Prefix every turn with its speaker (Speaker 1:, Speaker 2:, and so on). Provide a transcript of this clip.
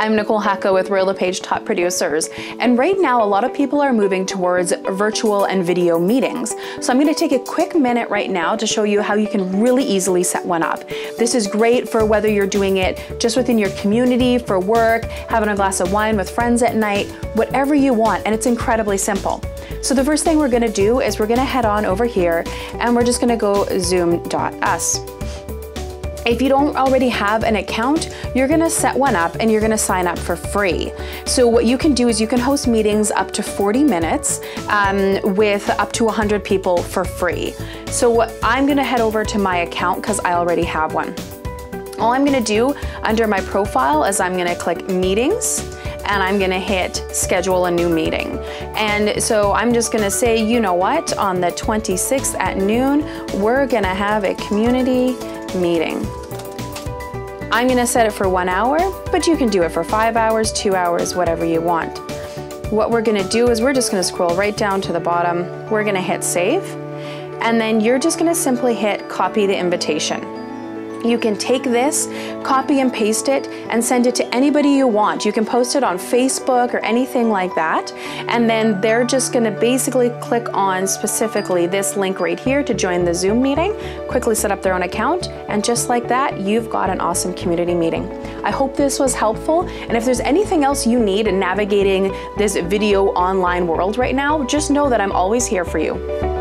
Speaker 1: I'm Nicole Hacka with Royal LePage Top Producers, and right now a lot of people are moving towards virtual and video meetings. So I'm going to take a quick minute right now to show you how you can really easily set one up. This is great for whether you're doing it just within your community, for work, having a glass of wine with friends at night, whatever you want, and it's incredibly simple. So the first thing we're going to do is we're going to head on over here and we're just going to go zoom.us. If you don't already have an account, you're gonna set one up and you're gonna sign up for free. So what you can do is you can host meetings up to 40 minutes with up to 100 people for free. So I'm gonna head over to my account because I already have one. All I'm gonna do under my profile is I'm gonna click meetings and I'm gonna hit schedule a new meeting. And so I'm just gonna say, you know what, on the 26th at noon, we're gonna have a community meeting. I'm gonna set it for 1 hour, but you can do it for 5 hours, 2 hours, whatever you want. What we're gonna do is we're just gonna scroll right down to the bottom. We're gonna hit save, and then you're just gonna simply hit copy the invitation. You can take this, copy and paste it, and send it to anybody you want. You can post it on Facebook or anything like that, and then they're just gonna basically click on specifically this link right here to join the Zoom meeting, quickly set up their own account, and just like that, you've got an awesome community meeting. I hope this was helpful, and if there's anything else you need in navigating this video online world right now, just know that I'm always here for you.